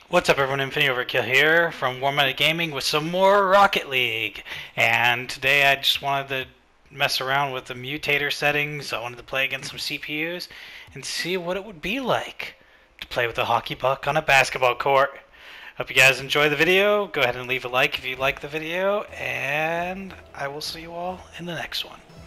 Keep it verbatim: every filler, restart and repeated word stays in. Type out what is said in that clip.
What's up everyone, Infinity Overkill here from One Minute Gaming with some more Rocket League. And today I just wanted to mess around with the mutator settings. I wanted to play against some C P Us and see what it would be like to play with a hockey puck on a basketball court. Hope you guys enjoy the video. Go ahead and leave a like if you like the video, and I will see you all in the next one.